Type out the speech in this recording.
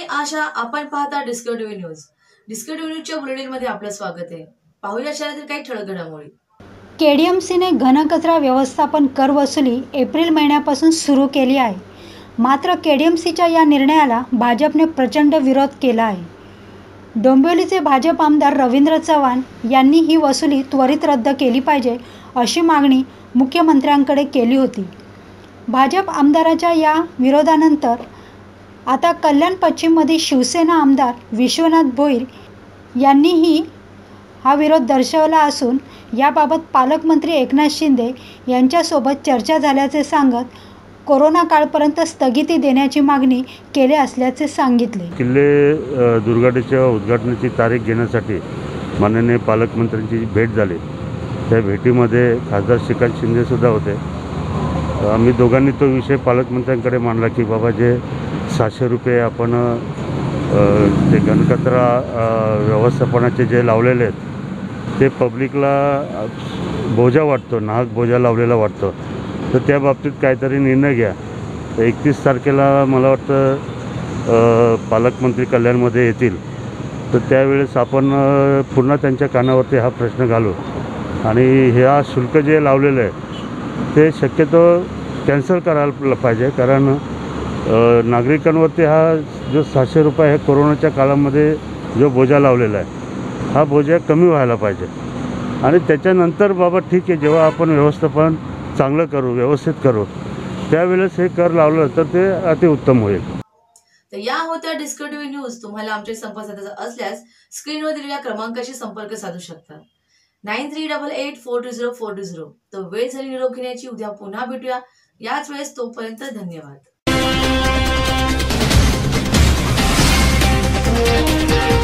मी आशा, आपण पाहता discovery news. Discovery न्यूजच्या बुलेटिनमध्ये आपलं स्वागत आहे. पाहूया शहरातील काही ठळक घडामोडी. केडीएमसीने घनकचरा व्यवस्थापन कर वसुली एप्रिल महिन्यापासून सुरू केली आहे. मात्र केडीएमसीच्या या निर्णयाला भाजपने प्रचंड विरोध केला आहे. डोंबिवलीचे भाजप आमदार रवींद्र चव्हाण यांनी ही वसुली त्वरित रद्द केली पाहिजे अशी मागणी मुख्यमंत्र्यांकडे केली होती. भाजप आमदाराच्या या विरोधानंतर आता कल्याण पश्चिममधील शिवसेना आमदार विश्वनाथ भोईर यांनीही हा विरोध दर्शवला असून याबाबत पालकमंत्री एकनाथ शिंदे यांच्यासोबत चर्चा झाल्याचे सांगत कोरोना काळपर्यंत स्थगिती देण्याची मागणी केली असल्याचे सांगितले. किल्ले दुर्घटनेच्या उद्घाटनाची तारीख घेण्यासाठी माननीय पालकमंत्र्यांची भेट झाली. त्या भेटीमध्ये खासदार श्रीकांत शिंदेसुद्धा होते. आम्ही दोघांनी तो विषय पालकमंत्र्यांकडे मांडला की बाबा जे 600 रुपये आपण ते घनकचरा व्यवस्थापनाचे जे लावलेले आहेत ते पब्लिकला बोजा वाटतो, नाहक बोजा लावलेला वाटतो. तर त्या बाबतीत काहीतरी निर्णय घ्या. तर 31 तारखेला मला वाटतं पालकमंत्री कल्याणमध्ये येतील. तर त्यावेळेस आपण पुन्हा त्यांच्या कानावरती हा प्रश्न घालू आणि ह्या शुल्क जे लावलेलं आहे ते शक्यतो कॅन्सल करायला पाहिजे. कारण नागरिकांवरती हा जो 600 रुपये आहे कोरोनाच्या काळामध्ये जो बोजा लावलेला आहे हा बोजा कमी व्हायला पाहिजे. आणि त्याच्यानंतर बाबा ठीक आहे, जेव्हा आपण व्यवस्थापन चांगलं करू, व्यवस्थित करू, त्यावेळेस हे कर लावलं तर ते अतिउत्तम होईल. तर या होत्या डिस्कव्हरी न्यूज. तुम्हाला आमचे संपर्क साधायचा असल्यास स्क्रीनवर दिलेल्या क्रमांकाशी संपर्क साधू शकता. 9388420420. तर वेळ झाली निरोप घेण्याची. उद्या पुन्हा भेटूया याच वेळेस. तोपर्यंत धन्यवाद.